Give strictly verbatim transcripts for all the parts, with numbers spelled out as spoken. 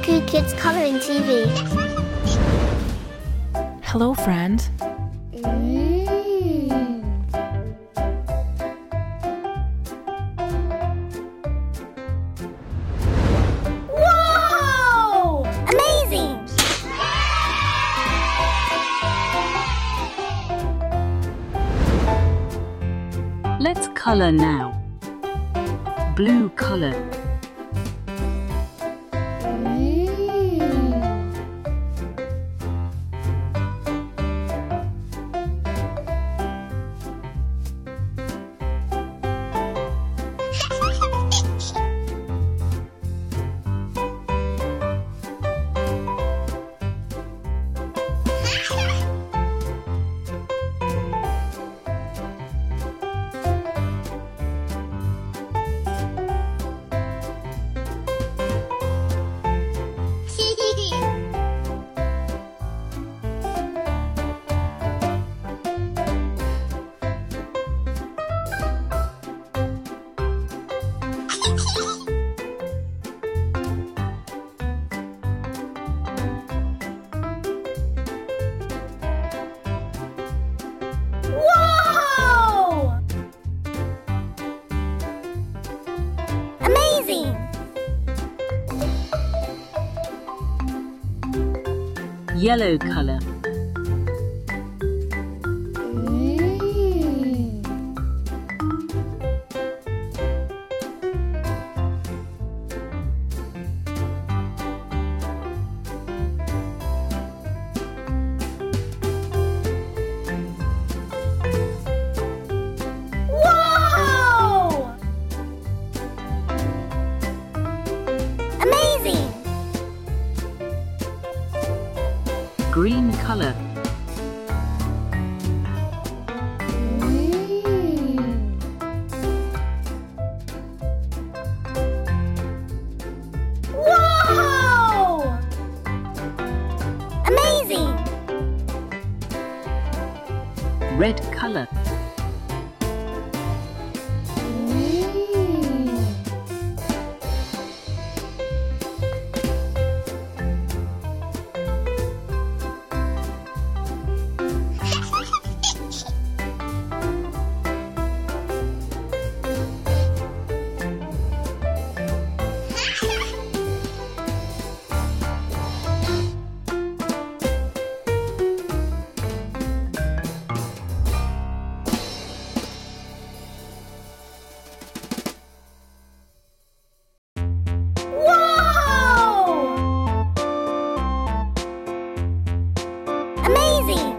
Cuckoo Kids Coloring T V. Hello, friend. Mm. Whoa! Amazing! Let's color now. Blue color. Whoa! Amazing! Yellow color. Mm. Whoa! Amazing! Green color. Mm. Whoa! Amazing! Red color. Mm. Whoa! Amazing!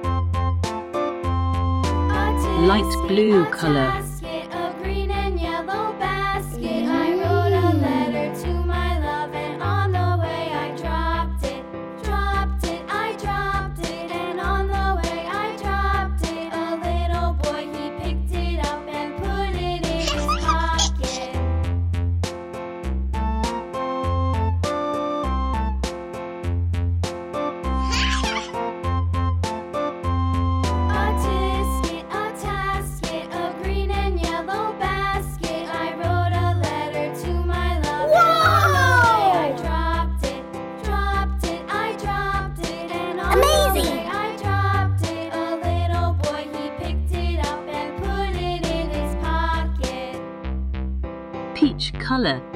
Light blue color. A green and yellow basket. I wrote a letter to my love, and on the way I dropped it, dropped it, I dropped it, and on the way I dropped it. A little boy, he picked it up and put it in his pocket. A tisket, a tasket, a green and yellow basket. I wrote a letter to my love, and on the way I dropped it, dropped it, I dropped it, and on Amazing. the way I dropped it. A little boy, he picked it up and put it in his pocket. Peach color.